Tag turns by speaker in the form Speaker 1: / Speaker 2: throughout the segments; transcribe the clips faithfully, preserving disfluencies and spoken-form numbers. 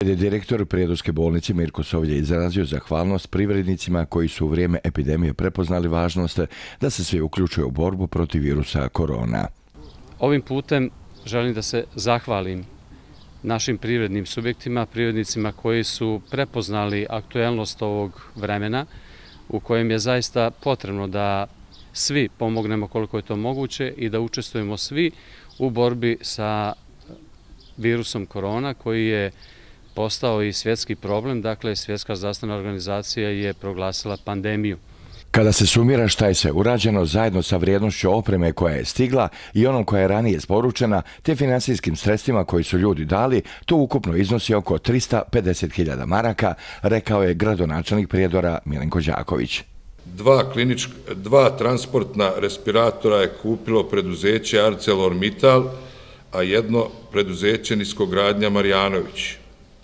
Speaker 1: je direktor Prijedorske bolnice Mirko Sovlje izrazio zahvalnost privrednicima koji su u vrijeme epidemije prepoznali važnost da se svi uključuju u borbu protiv virusa korona.
Speaker 2: Ovim putem želim da se zahvalim našim privrednim subjektima, privrednicima koji su prepoznali aktuelnost ovog vremena u kojem je zaista potrebno da svi pomognemo koliko je to moguće i da učestvujemo svi u borbi sa virusom korona koji je postao i svjetski problem. Dakle, Svjetska zdravstvena organizacija je proglasila pandemiju.
Speaker 1: Kada se sumira šta je sve urađeno zajedno sa vrijednošću opreme koja je stigla i onom koja je ranije isporučena, te financijskim sredstvima koji su ljudi dali, to ukupno iznosi oko trista pedeset hiljada maraka, rekao je gradonačelnik Prijedora Milenko Đaković.
Speaker 3: Dva, kliničk, dva transportna respiratora je kupilo preduzeće ArcelorMittal, a jedno preduzeće Niskogradnja Marjanović. E,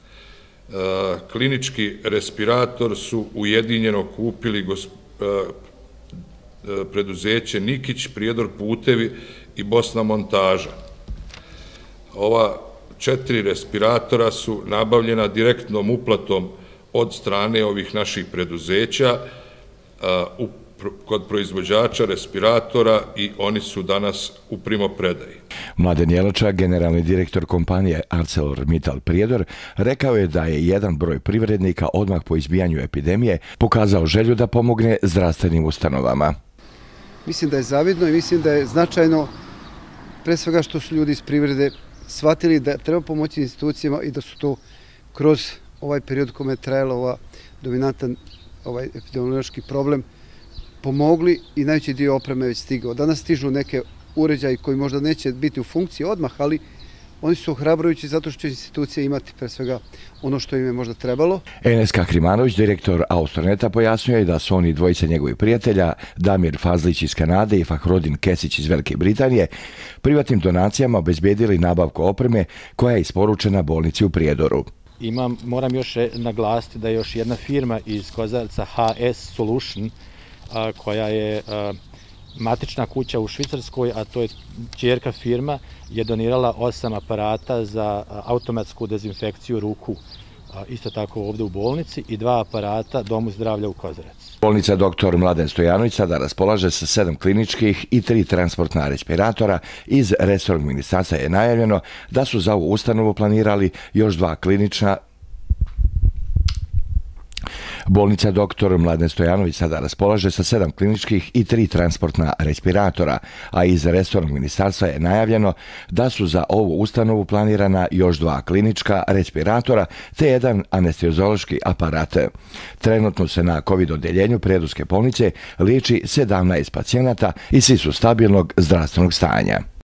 Speaker 3: klinički respirator su ujedinjeno kupili gos, e, preduzeće Nikić, Prijedor putevi i Bosna montaža. Ova četiri respiratora su nabavljena direktnom uplatom od strane ovih naših preduzeća u, kod proizvođača respiratora i oni su danas u primopredaji.
Speaker 1: Mladen Jelača, generalni direktor kompanije ArcelorMittal Prijedor, rekao je da je jedan broj privrednika odmah po izbijanju epidemije pokazao želju da pomogne zdravstvenim ustanovama.
Speaker 4: Mislim da je zavidno i mislim da je značajno, pre svega što su ljudi iz privrede shvatili da treba pomoći institucijama i da su to kroz ovaj period kome je trajala ova dominantan ovaj epidemiološki problem pomogli i najveći dio opreme već stigao. Danas stižu neke uređaji koji možda neće biti u funkciji odmah, ali oni su ohrabrujući zato što će institucije imati pre svega ono što im je možda trebalo.
Speaker 1: Enes Kahrimanović, direktor Austroneta, pojasnio je da su oni dvojica njegovih prijatelja, Damir Fazlić iz Kanade i Fahrodin Kesić iz Velike Britanije, privatnim donacijama obezbedili nabavku opreme koja je isporučena bolnici u Prijedoru.
Speaker 5: Imam, moram još naglasiti da je još jedna firma iz Kozarca, H S Solution, a, koja je a, matična kuća u Švicarskoj, a to je ćerka firma, je donirala osam aparata za a, automatsku dezinfekciju ruku, a, isto tako ovdje u bolnici, i dva aparata Domu zdravlja u Kozarac.
Speaker 1: Bolnica doktor Mladen Stojanović sada raspolaže sa sedam kliničkih i tri transportna respiratora. Iz resornog ministarstva je najavljeno da su za ovu ustanovu planirali još dva klinična. Bolnica doktor Mladen Stojanović sada raspolaže sa sedam kliničkih i tri transportna respiratora, a iz resornog ministarstva je najavljeno da su za ovu ustanovu planirana još dva klinička respiratora te jedan anesteziološki aparat. Trenutno se na COVID odeljenju Prijedorske bolnice liječi sedamnaest pacijenata i svi su stabilnog zdravstvenog stanja.